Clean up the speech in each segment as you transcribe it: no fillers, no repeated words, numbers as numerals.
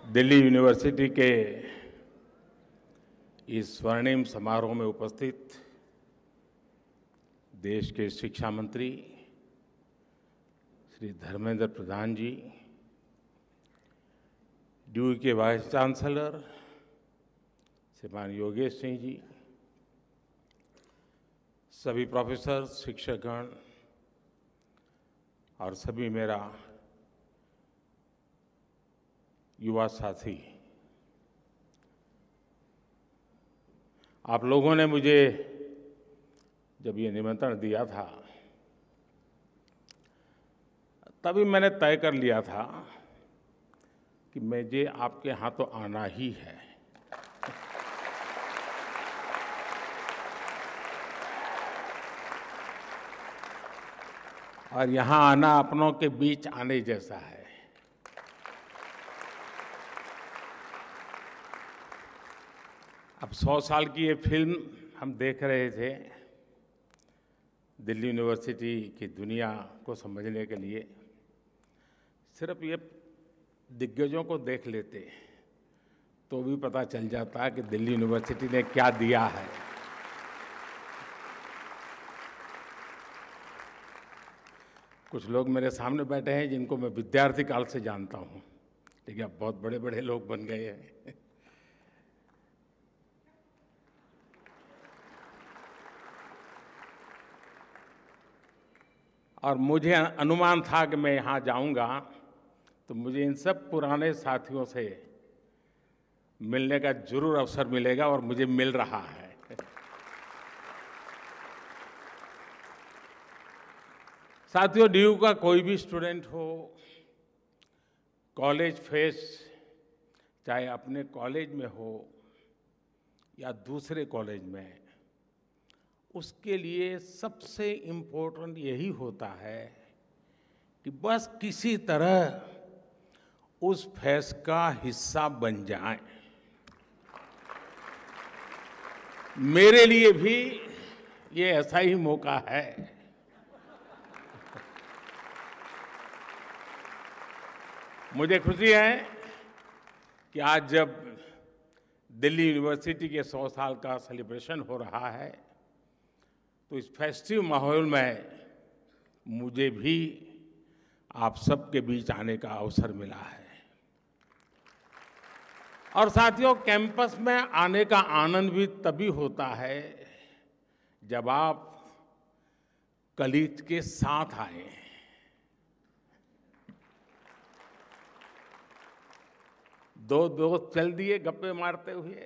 Delhi university के इस स्वर्णिम समारोह में उपस्थित देश के शिक्षा मंत्री श्री धर्मेंद्र प्रधान जी, ड्यू के वाइस चांसलर श्रीमान योगेश सिंह जी, सभी प्रोफेसर, शिक्षकगण और सभी मेरा युवा साथी, आप लोगों ने मुझे जब ये निमंत्रण दिया था तभी मैंने तय कर लिया था कि मुझे आपके यहाँ तो आना ही है। और यहाँ आना अपनों के बीच आने जैसा है। अब 100 साल की ये फिल्म हम देख रहे थे दिल्ली यूनिवर्सिटी की दुनिया को समझने के लिए। सिर्फ ये दिग्गजों को देख लेते तो भी पता चल जाता है कि दिल्ली यूनिवर्सिटी ने क्या दिया है। कुछ लोग मेरे सामने बैठे हैं जिनको मैं विद्यार्थी काल से जानता हूँ, लेकिन अब बहुत बड़े बड़े लोग बन गए हैं। और मुझे अनुमान था कि मैं यहाँ जाऊँगा तो मुझे इन सब पुराने साथियों से मिलने का जरूर अवसर मिलेगा, और मुझे मिल रहा है। साथियों, ड्यू का कोई भी स्टूडेंट हो, कॉलेज फेस चाहे अपने कॉलेज में हो या दूसरे कॉलेज में, उसके लिए सबसे इम्पोर्टेंट यही होता है कि बस किसी तरह उस फेस का हिस्सा बन जाए। मेरे लिए भी ये ऐसा ही मौका है। मुझे खुशी है कि आज जब दिल्ली यूनिवर्सिटी के 100 साल का सेलिब्रेशन हो रहा है तो इस फेस्टिव माहौल में मुझे भी आप सबके बीच आने का अवसर मिला है। और साथियों, कैंपस में आने का आनंद भी तभी होता है जब आप कलीग के साथ आए। दो दोस्त चल दिए गप्पे मारते हुए,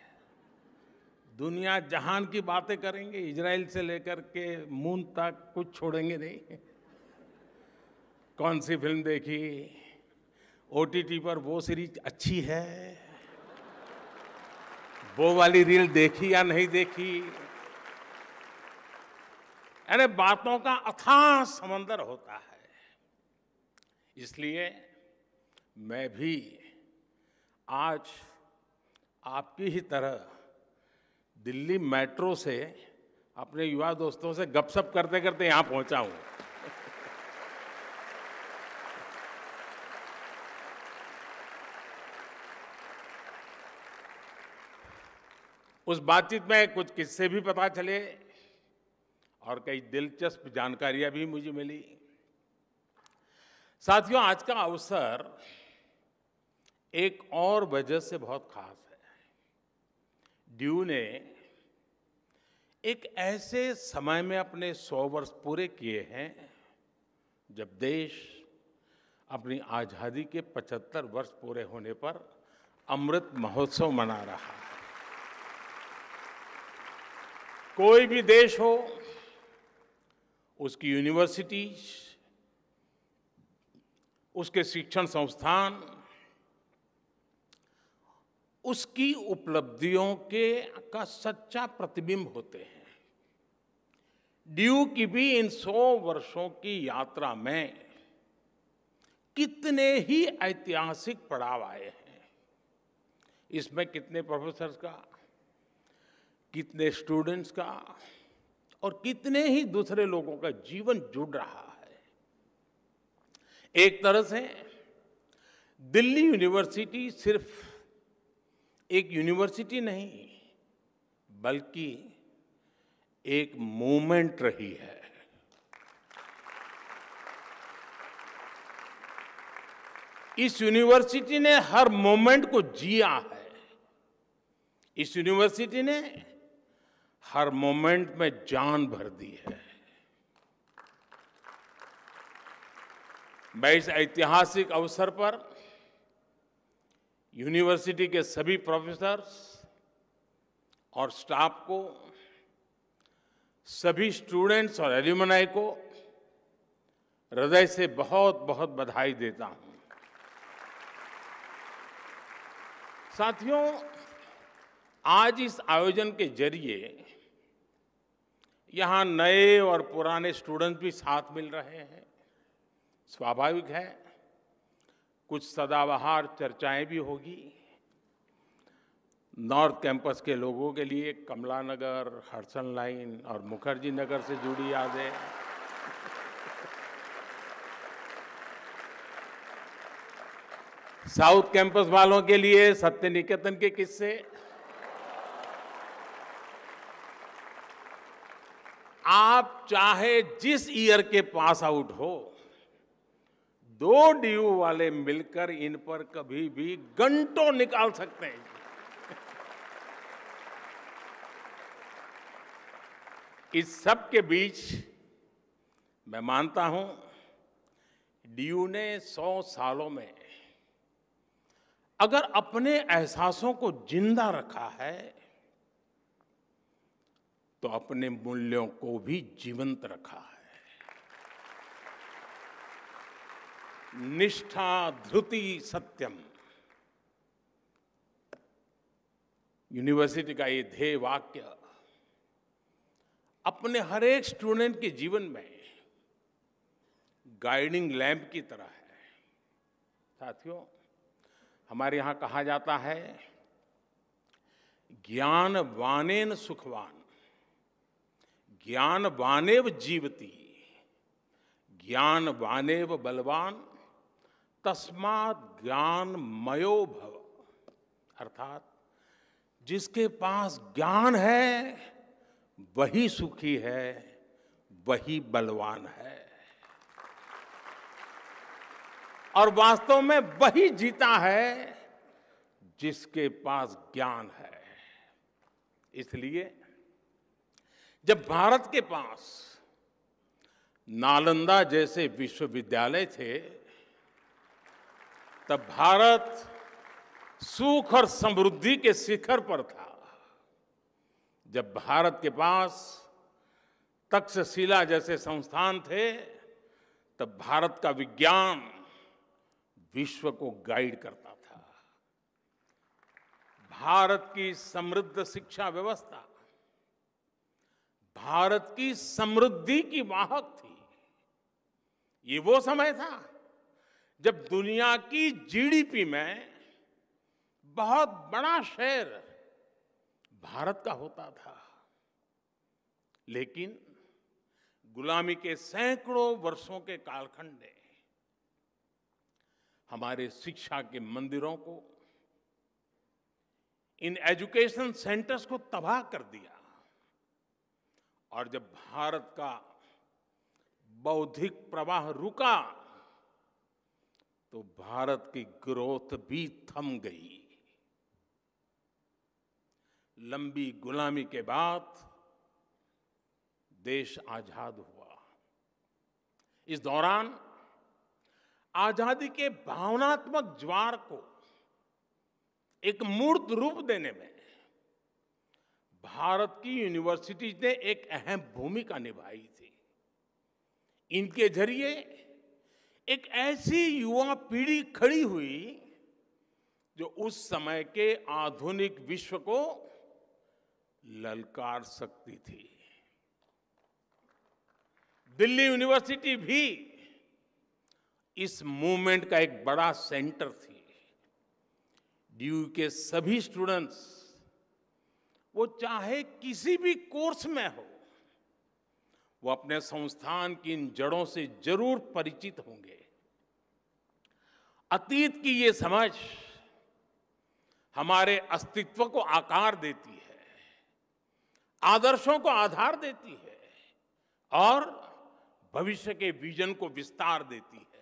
दुनिया जहान की बातें करेंगे, इजराइल से लेकर के मून तक कुछ छोड़ेंगे नहीं। कौन सी फिल्म देखी, ओटीटी पर वो सीरीज अच्छी है, वो वाली रील देखी या नहीं देखी, यानी बातों का अथाह समंदर होता है। इसलिए मैं भी आज आपकी ही तरह दिल्ली मेट्रो से अपने युवा दोस्तों से गपशप करते करते यहां पहुंचा हूं। उस बातचीत में कुछ किस्से भी पता चले और कई दिलचस्प जानकारियां भी मुझे मिली। साथियों, आज का अवसर एक और वजह से बहुत खास है। ड्यू ने एक ऐसे समय में अपने 100 वर्ष पूरे किए हैं जब देश अपनी आजादी के 75 वर्ष पूरे होने पर अमृत महोत्सव मना रहा है। कोई भी देश हो, उसकी यूनिवर्सिटीज, उसके शिक्षण संस्थान, उसकी उपलब्धियों का सच्चा प्रतिबिंब होते हैं। ड्यू की भी इन 100 वर्षों की यात्रा में कितने ही ऐतिहासिक पड़ाव आए हैं। इसमें कितने प्रोफेसर्स का, कितने स्टूडेंट्स का और कितने ही दूसरे लोगों का जीवन जुड़ रहा है। एक तरह से दिल्ली यूनिवर्सिटी सिर्फ एक यूनिवर्सिटी नहीं, बल्कि एक मूवमेंट रही है। इस यूनिवर्सिटी ने हर मोमेंट को जिया है। इस यूनिवर्सिटी ने हर मोमेंट में जान भर दी है। मैं इस ऐतिहासिक अवसर पर यूनिवर्सिटी के सभी प्रोफेसर्स और स्टाफ को, सभी स्टूडेंट्स और एल्यूमनाई को हृदय से बहुत बहुत बधाई देता हूं। साथियों, आज इस आयोजन के जरिए यहां नए और पुराने स्टूडेंट्स भी साथ मिल रहे हैं। स्वाभाविक है, कुछ सदाबहार चर्चाएं भी होगी। नॉर्थ कैंपस के लोगों के लिए कमला नगर, हडसन लाइन और मुखर्जी नगर से जुड़ी यादें, साउथ कैंपस वालों के लिए सत्य निकेतन के किस्से, आप चाहे जिस ईयर के पास आउट हो, 2 डीयू वाले मिलकर इन पर कभी भी घंटों निकाल सकते हैं। इस सब के बीच मैं मानता हूं, डीयू ने 100 सालों में अगर अपने एहसासों को जिंदा रखा है, तो अपने मूल्यों को भी जीवंत रखा है। निष्ठा धृति सत्यम, यूनिवर्सिटी का ये ध्येय वाक्य अपने हर एक स्टूडेंट के जीवन में गाइडिंग लैंप की तरह है। साथियों, हमारे यहां कहा जाता है, ज्ञान वानेन सुखवान, ज्ञान वानेव जीवति, ज्ञान वानेव बलवान, तस्मात् ज्ञान मयो भव। अर्थात जिसके पास ज्ञान है वही सुखी है, वही बलवान है, और वास्तव में वही जीता है जिसके पास ज्ञान है। इसलिए जब भारत के पास नालंदा जैसे विश्वविद्यालय थे, तब भारत सुख और समृद्धि के शिखर पर था। जब भारत के पास तक्षशिला जैसे संस्थान थे, तब भारत का विज्ञान विश्व को गाइड करता था। भारत की समृद्ध शिक्षा व्यवस्था भारत की समृद्धि की वाहक थी। ये वो समय था जब दुनिया की जीडीपी में बहुत बड़ा शेयर भारत का होता था। लेकिन गुलामी के सैकड़ों वर्षों के कालखंड ने हमारे शिक्षा के मंदिरों को, इन एजुकेशन सेंटर्स को तबाह कर दिया। और जब भारत का बौद्धिक प्रवाह रुका, तो भारत की ग्रोथ भी थम गई। लंबी गुलामी के बाद देश आजाद हुआ। इस दौरान आजादी के भावनात्मक ज्वार को एक मूर्त रूप देने में भारत की यूनिवर्सिटीज ने एक अहम भूमिका निभाई थी। इनके जरिए एक ऐसी युवा पीढ़ी खड़ी हुई जो उस समय के आधुनिक विश्व को ललकार सकती थी। दिल्ली यूनिवर्सिटी भी इस मूवमेंट का एक बड़ा सेंटर थी। डीयू के सभी स्टूडेंट्स, वो चाहे किसी भी कोर्स में हो, वो अपने संस्थान की इन जड़ों से जरूर परिचित होंगे। अतीत की ये समझ हमारे अस्तित्व को आकार देती है, आदर्शों को आधार देती है और भविष्य के विजन को विस्तार देती है।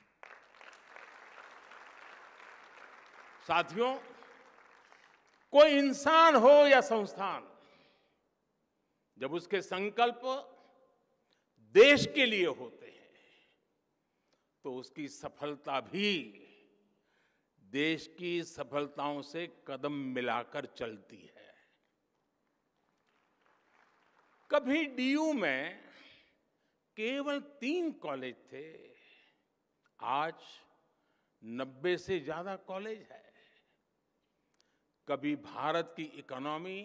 साथियों, कोई इंसान हो या संस्थान, जब उसके संकल्प देश के लिए होते हैं तो उसकी सफलता भी देश की सफलताओं से कदम मिलाकर चलती है। कभी डीयू में केवल 3 कॉलेज थे, आज 90 से ज्यादा कॉलेज है। कभी भारत की इकोनॉमी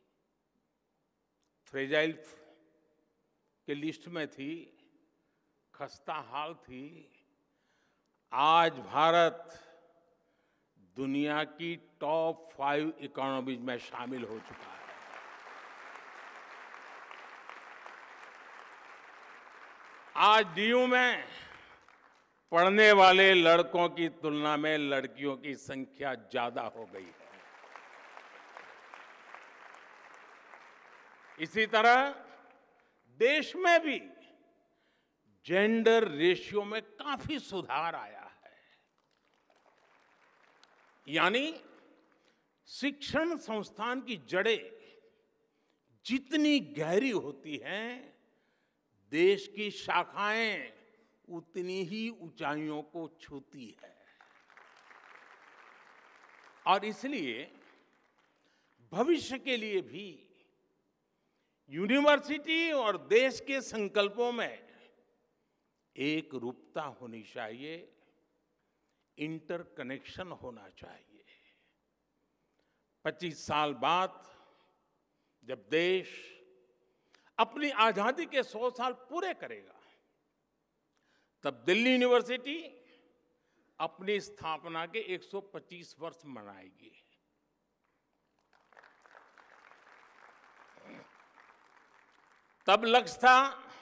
फ्रेजाइल के लिस्ट में थी, खस्ता हाल थी। आज भारत दुनिया की टॉप 5 इकोनॉमीज में शामिल हो चुका है। आज डीयू में पढ़ने वाले लड़कों की तुलना में लड़कियों की संख्या ज्यादा हो गई है। इसी तरह देश में भी जेंडर रेशियो में काफी सुधार आया है। यानी शिक्षण संस्थान की जड़ें जितनी गहरी होती हैं, देश की शाखाएं उतनी ही ऊंचाइयों को छूती है। और इसलिए भविष्य के लिए भी यूनिवर्सिटी और देश के संकल्पों में एक रूपता होनी चाहिए, इंटरकनेक्शन होना चाहिए। 25 साल बाद जब देश अपनी आजादी के 100 साल पूरे करेगा, तब दिल्ली यूनिवर्सिटी अपनी स्थापना के 125 वर्ष मनाएगी। तब लक्ष्य था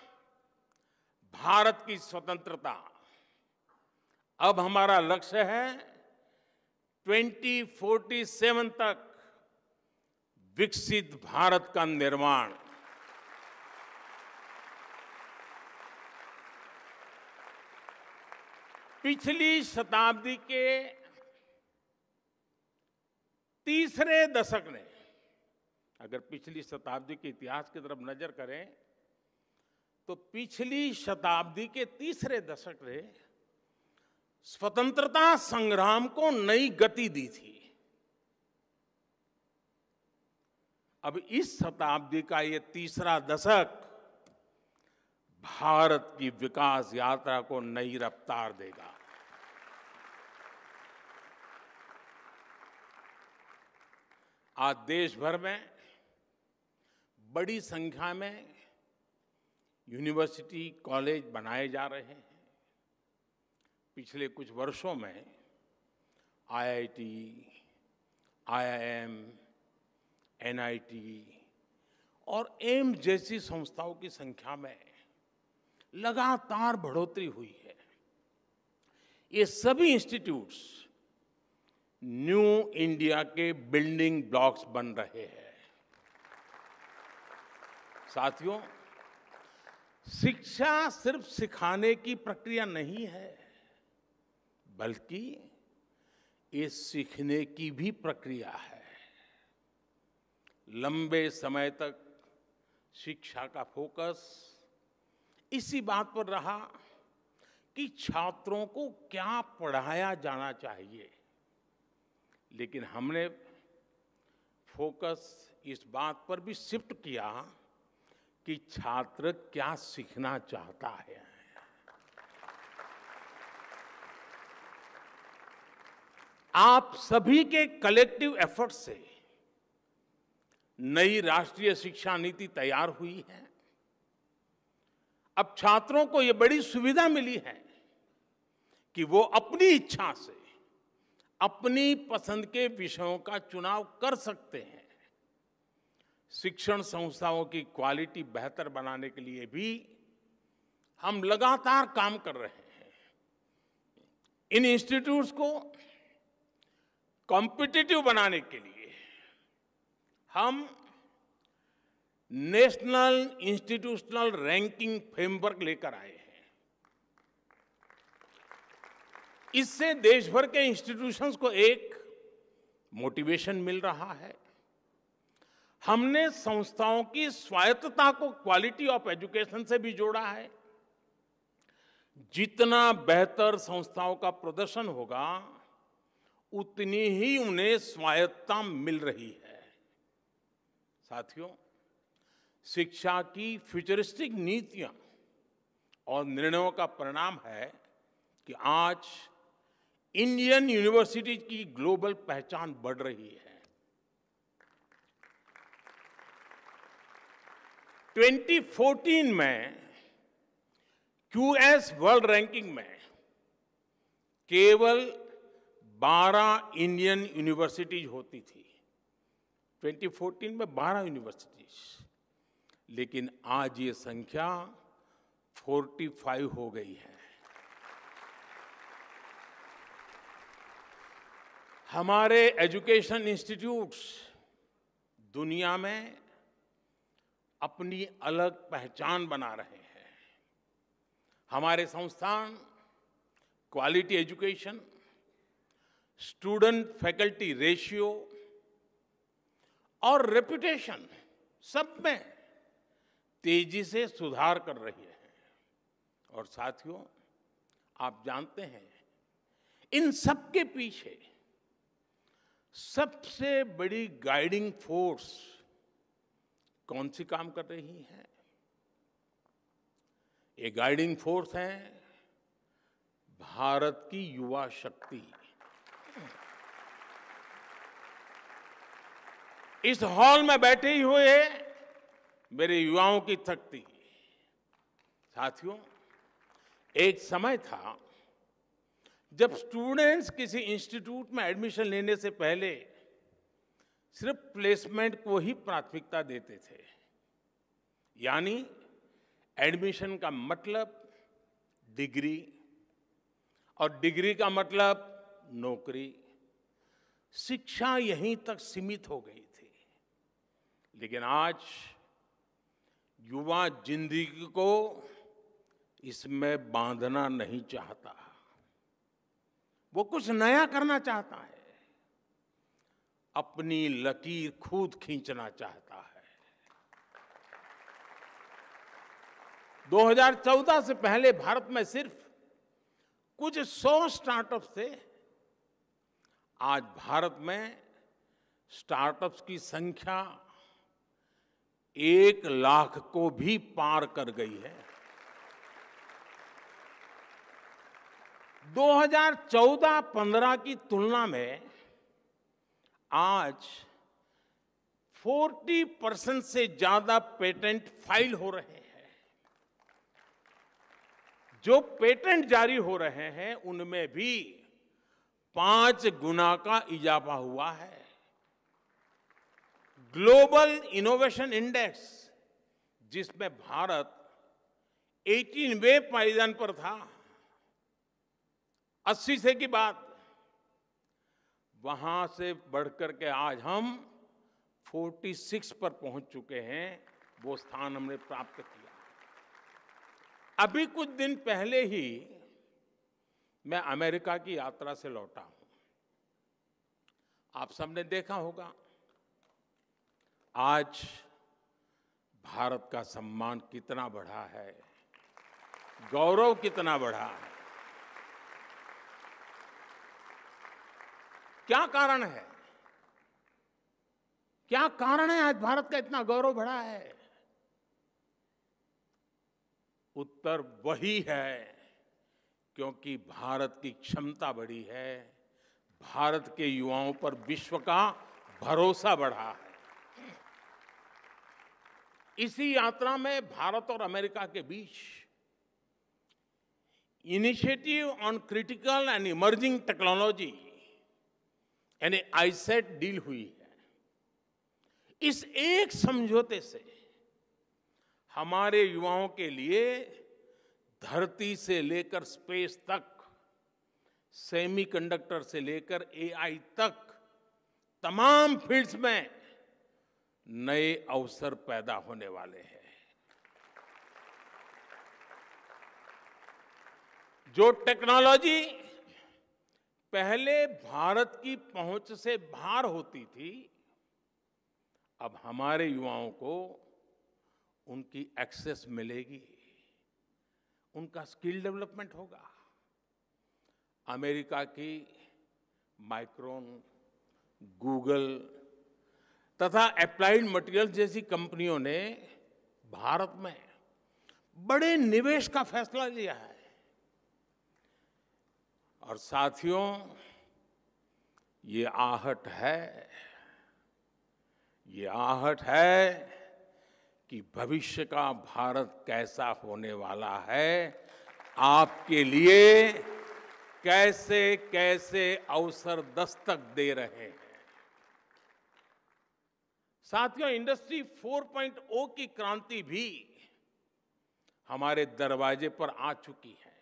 भारत की स्वतंत्रता। अब हमारा लक्ष्य है 2047 तक विकसित भारत का निर्माण। पिछली शताब्दी के तीसरे दशक ने, अगर पिछली शताब्दी के इतिहास की तरफ नजर करें तो पिछली शताब्दी के तीसरे दशक ने स्वतंत्रता संग्राम को नई गति दी थी। अब इस शताब्दी का ये तीसरा दशक भारत की विकास यात्रा को नई रफ्तार देगा। आज देश भर में बड़ी संख्या में यूनिवर्सिटी, कॉलेज बनाए जा रहे हैं। पिछले कुछ वर्षों में आईआईटी, आईआईएम, एनआईटी और एम्स जैसी संस्थाओं की संख्या में लगातार बढ़ोतरी हुई है। ये सभी इंस्टीट्यूट्स न्यू इंडिया के बिल्डिंग ब्लॉक्स बन रहे हैं। साथियों, शिक्षा सिर्फ सिखाने की प्रक्रिया नहीं है, बल्कि ये सीखने की भी प्रक्रिया है। लंबे समय तक शिक्षा का फोकस इसी बात पर रहा कि छात्रों को क्या पढ़ाया जाना चाहिए, लेकिन हमने फोकस इस बात पर भी शिफ्ट किया कि छात्र क्या सीखना चाहता है। आप सभी के कलेक्टिव एफर्ट से नई राष्ट्रीय शिक्षा नीति तैयार हुई है। अब छात्रों को यह बड़ी सुविधा मिली है कि वो अपनी इच्छा से अपनी पसंद के विषयों का चुनाव कर सकते हैं। शिक्षण संस्थाओं की क्वालिटी बेहतर बनाने के लिए भी हम लगातार काम कर रहे हैं। इन इंस्टीट्यूट्स को कॉम्पिटिटिव बनाने के लिए हम नेशनल इंस्टीट्यूशनल रैंकिंग फ्रेमवर्क लेकर आए हैं। इससे देश भर के इंस्टीट्यूशंस को एक मोटिवेशन मिल रहा है। हमने संस्थाओं की स्वायत्तता को क्वालिटी ऑफ एजुकेशन से भी जोड़ा है। जितना बेहतर संस्थाओं का प्रदर्शन होगा, उतनी ही उन्हें स्वायत्तता मिल रही है। साथियों, शिक्षा की फ्यूचरिस्टिक नीतियां और निर्णयों का परिणाम है कि आज इंडियन यूनिवर्सिटी की ग्लोबल पहचान बढ़ रही है। 2014 में क्यूएस वर्ल्ड रैंकिंग में केवल 12 इंडियन यूनिवर्सिटीज होती थी। 2014 में 12 यूनिवर्सिटीज, लेकिन आज ये संख्या 45 हो गई है। हमारे एजुकेशन इंस्टीट्यूट्स दुनिया में अपनी अलग पहचान बना रहे हैं। हमारे संस्थान quality education, student faculty ratio और रेपुटेशन सब में तेजी से सुधार कर रही है। और साथियों, आप जानते हैं, इन सब के पीछे सबसे बड़ी गाइडिंग फोर्स कौन सी काम कर रही है? ये गाइडिंग फोर्स है भारत की युवा शक्ति। इस हॉल में बैठे ही हुए मेरे युवाओं की शक्ति। साथियों, एक समय था जब स्टूडेंट्स किसी इंस्टीट्यूट में एडमिशन लेने से पहले सिर्फ प्लेसमेंट को ही प्राथमिकता देते थे। यानी एडमिशन का मतलब डिग्री और डिग्री का मतलब नौकरी। शिक्षा यहीं तक सीमित हो गई थी। लेकिन आज युवा जिंदगी को इसमें बांधना नहीं चाहता। वो कुछ नया करना चाहता है, अपनी लकीर खुद खींचना चाहता है। 2014 से पहले भारत में सिर्फ कुछ 100 स्टार्टअप्स थे। आज भारत में स्टार्टअप्स की संख्या 1 लाख को भी पार कर गई है। 2014-15 की तुलना में आज 40% से ज्यादा पेटेंट फाइल हो रहे हैं। जो पेटेंट जारी हो रहे हैं उनमें भी 5 गुना का इजाफा हुआ है। ग्लोबल इनोवेशन इंडेक्स, जिसमें भारत 18वें पायदान पर था 80 से की बात, वहां से बढ़कर के आज हम 46 पर पहुंच चुके हैं। वो स्थान हमने प्राप्त किया। अभी कुछ दिन पहले ही मैं अमेरिका की यात्रा से लौटा हूं। आप सबने देखा होगा आज भारत का सम्मान कितना बढ़ा है, गौरव कितना बढ़ा है। क्या कारण है? क्या कारण है आज भारत का इतना गौरव बढ़ा है? उत्तर वही है, क्योंकि भारत की क्षमता बढ़ी है, भारत के युवाओं पर विश्व का भरोसा बढ़ा है। इसी यात्रा में भारत और अमेरिका के बीच initiative on critical and emerging technology यानी आईसेट डील हुई है। इस एक समझौते से हमारे युवाओं के लिए धरती से लेकर स्पेस तक सेमीकंडक्टर से लेकर एआई तक तमाम फील्ड्स में नए अवसर पैदा होने वाले हैं। जो टेक्नोलॉजी पहले भारत की पहुंच से बाहर होती थी, अब हमारे युवाओं को उनकी एक्सेस मिलेगी, उनका स्किल डेवलपमेंट होगा। अमेरिका की माइक्रोन, गूगल तथा एप्लाइड मटेरियल्स जैसी कंपनियों ने भारत में बड़े निवेश का फैसला लिया है। और साथियों, ये आहट है कि भविष्य का भारत कैसा होने वाला है, आपके लिए कैसे कैसे अवसर दस्तक दे रहे हैं। साथियों, इंडस्ट्री 4.0 की क्रांति भी हमारे दरवाजे पर आ चुकी है।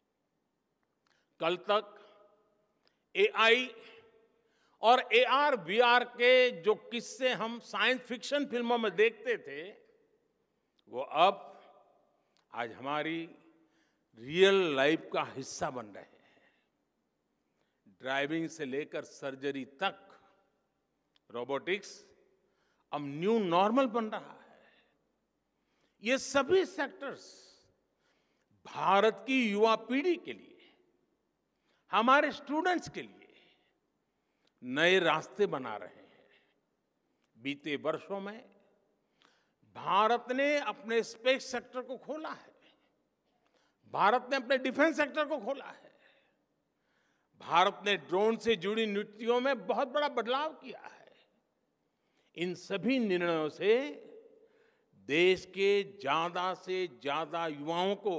कल तक एआई और एआर वीआर के जो किस्से हम साइंस फिक्शन फिल्मों में देखते थे, वो अब आज हमारी रियल लाइफ का हिस्सा बन रहे हैं। ड्राइविंग से लेकर सर्जरी तक रोबोटिक्स अब न्यू नॉर्मल बन रहा है। ये सभी सेक्टर्स भारत की युवा पीढ़ी के लिए, हमारे स्टूडेंट्स के लिए नए रास्ते बना रहे हैं। बीते वर्षों में भारत ने अपने स्पेस सेक्टर को खोला है, भारत ने अपने डिफेंस सेक्टर को खोला है, भारत ने ड्रोन से जुड़ी नीतियों में बहुत बड़ा बदलाव किया है। इन सभी निर्णयों से देश के ज्यादा से ज्यादा युवाओं को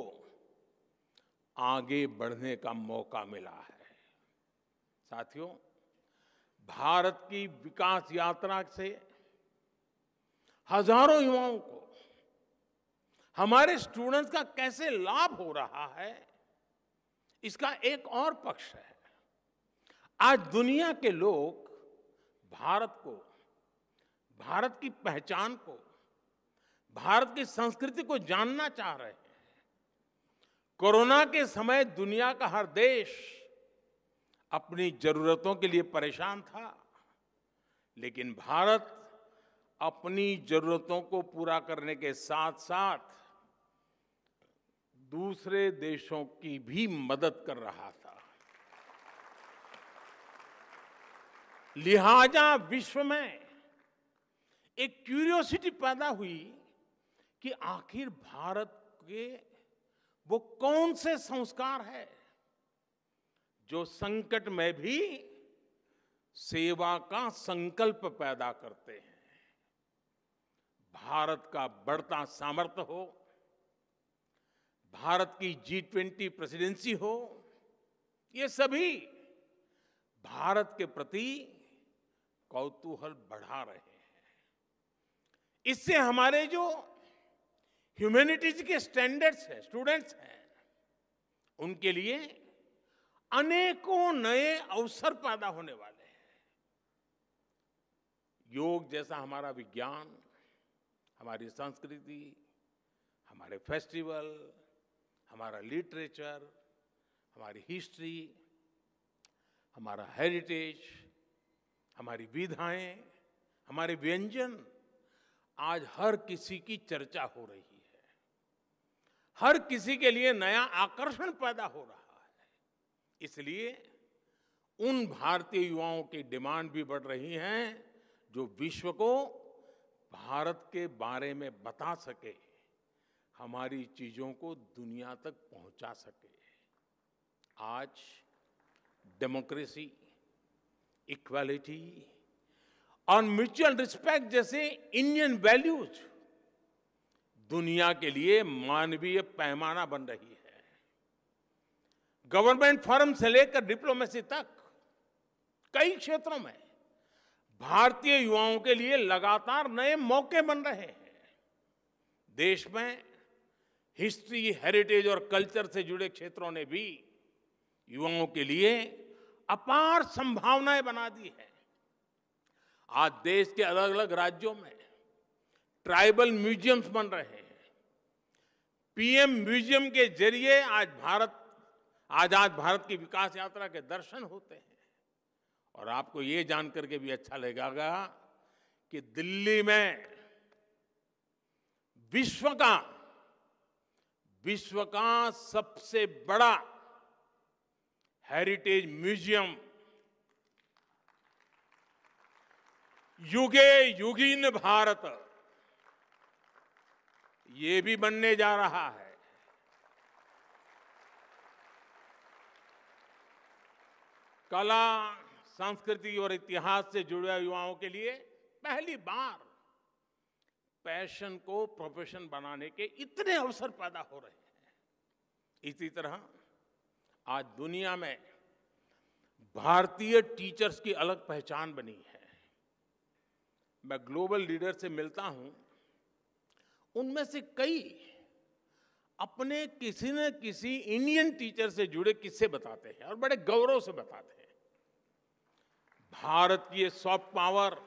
आगे बढ़ने का मौका मिला है। साथियों, भारत की विकास यात्रा से हजारों युवाओं को, हमारे स्टूडेंट्स का कैसे लाभ हो रहा है, इसका एक और पक्ष है। आज दुनिया के लोग भारत को, भारत की पहचान को, भारत की संस्कृति को जानना चाह रहे हैं। कोरोना के समय दुनिया का हर देश अपनी जरूरतों के लिए परेशान था, लेकिन भारत अपनी जरूरतों को पूरा करने के साथ साथ दूसरे देशों की भी मदद कर रहा था। लिहाजा विश्व में एक क्यूरियोसिटी पैदा हुई कि आखिर भारत के वो कौन से संस्कार है जो संकट में भी सेवा का संकल्प पैदा करते हैं। भारत का बढ़ता सामर्थ्य हो, भारत की G20 प्रेसिडेंसी हो, ये सभी भारत के प्रति कौतूहल बढ़ा रहे हैं। इससे हमारे जो ह्यूमैनिटीज के स्टैंडर्ड्स हैं, स्टूडेंट्स हैं, उनके लिए अनेकों नए अवसर पैदा होने वाले हैं। योग जैसा हमारा विज्ञान, हमारी संस्कृति, हमारे फेस्टिवल, हमारा लिटरेचर, हमारी हिस्ट्री, हमारा हेरिटेज, हमारी विधाएं, हमारे व्यंजन आज हर किसी की चर्चा हो रही है। हर किसी के लिए नया आकर्षण पैदा हो रहा है। इसलिए उन भारतीय युवाओं की डिमांड भी बढ़ रही है जो विश्व को भारत के बारे में बता सके, हमारी चीजों को दुनिया तक पहुंचा सके। आज डेमोक्रेसी, इक्वालिटी और म्यूचुअल रिस्पेक्ट जैसे इंडियन वैल्यूज दुनिया के लिए मानवीय पैमाना बन रही है। गवर्नमेंट फॉरम से लेकर डिप्लोमेसी तक कई क्षेत्रों में भारतीय युवाओं के लिए लगातार नए मौके बन रहे हैं। देश में हिस्ट्री, हेरिटेज और कल्चर से जुड़े क्षेत्रों ने भी युवाओं के लिए अपार संभावनाएं बना दी है। आज देश के अलग अलग राज्यों में ट्राइबल म्यूजियम्स बन रहे हैं। पीएम म्यूजियम के जरिए आजाद भारत की विकास यात्रा के दर्शन होते हैं। और आपको ये जानकर के भी अच्छा लगेगा कि दिल्ली में विश्व का सबसे बड़ा हेरिटेज म्यूजियम युगे युगीन भारत ये भी बनने जा रहा है। कला, संस्कृति और इतिहास से जुड़े युवाओं के लिए पहली बार पैशन को प्रोफेशन बनाने के इतने अवसर पैदा हो रहे हैं। इसी तरह आज दुनिया में भारतीय टीचर्स की अलग पहचान बनी है। मैं ग्लोबल लीडर से मिलता हूं, उनमें से कई अपने किसी न किसी इंडियन टीचर से जुड़े किस्से बताते हैं और बड़े गौरव से बताते हैं। भारत की ये सॉफ्ट पावर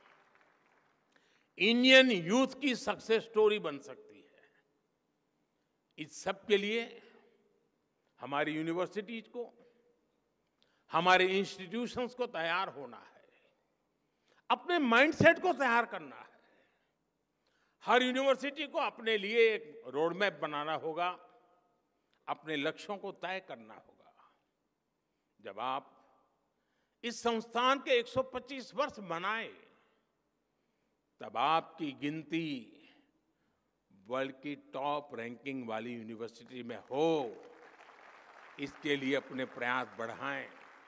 इंडियन यूथ की सक्सेस स्टोरी बन सकती है। इस सब के लिए हमारी यूनिवर्सिटीज को, हमारे इंस्टीट्यूशंस को तैयार होना है, अपने माइंडसेट को तैयार करना है। हर यूनिवर्सिटी को अपने लिए एक रोड मैप बनाना होगा, अपने लक्ष्यों को तय करना होगा। जब आप इस संस्थान के 125 वर्ष मनाएं, तब आपकी गिनती वर्ल्ड की टॉप रैंकिंग वाली यूनिवर्सिटी में हो, इसके लिए अपने प्रयास बढ़ाएं।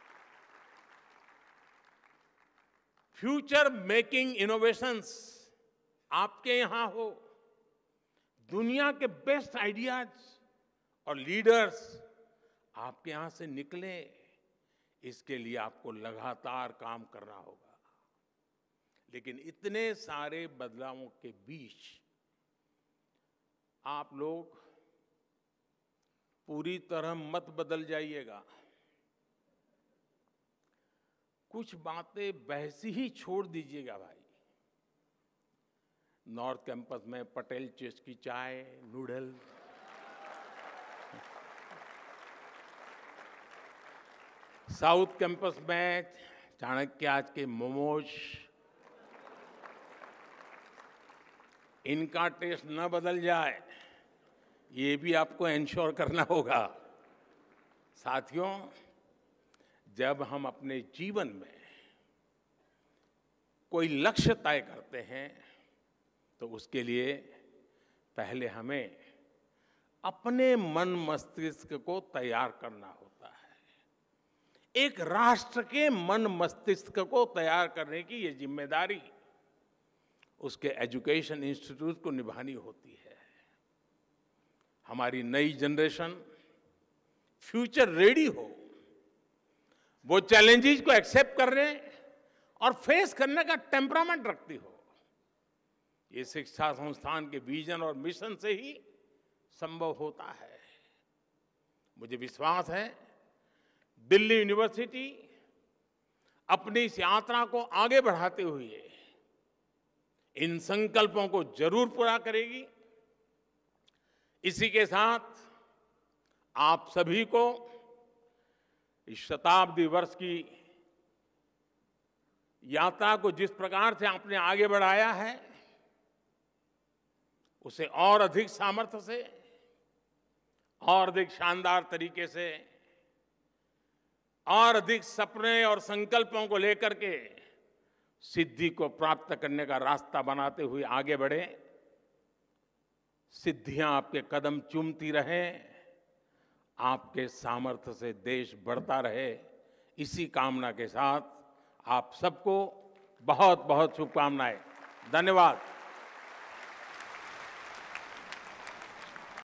फ्यूचर मेकिंग इनोवेशंस आपके यहां हो, दुनिया के बेस्ट आइडियाज और लीडर्स आपके यहां से निकले, इसके लिए आपको लगातार काम करना होगा। लेकिन इतने सारे बदलावों के बीच आप लोग पूरी तरह मत बदल जाइएगा। कुछ बातें वैसी ही छोड़ दीजिएगा भाई। नॉर्थ कैंपस में पटेल चेस की चाय, नूडल, साउथ कैंपस में चाणक्य आज के मोमोज, इनका टेस्ट न बदल जाए, ये भी आपको इंश्योर करना होगा। साथियों, जब हम अपने जीवन में कोई लक्ष्य तय करते हैं तो उसके लिए पहले हमें अपने मन मस्तिष्क को तैयार करना होता है। एक राष्ट्र के मन मस्तिष्क को तैयार करने की ये जिम्मेदारी उसके एजुकेशन इंस्टीट्यूट को निभानी होती है। हमारी नई जनरेशन फ्यूचर रेडी हो, वो चैलेंजेस को एक्सेप्ट करने और फेस करने का टेम्परामेंट रखती हो। ये शिक्षा संस्थान के विजन और मिशन से ही संभव होता है। मुझे विश्वास है दिल्ली यूनिवर्सिटी अपनी इस यात्रा को आगे बढ़ाते हुए इन संकल्पों को जरूर पूरा करेगी। इसी के साथ आप सभी को इस शताब्दी वर्ष की यात्रा को जिस प्रकार से आपने आगे बढ़ाया है, उसे और अधिक सामर्थ्य से और अधिक शानदार तरीके से और अधिक सपने और संकल्पों को लेकर के सिद्धि को प्राप्त करने का रास्ता बनाते हुए आगे बढ़े। सिद्धियां आपके कदम चूमती रहें, आपके सामर्थ्य से देश बढ़ता रहे। इसी कामना के साथ आप सबको बहुत बहुत शुभकामनाएं। धन्यवाद।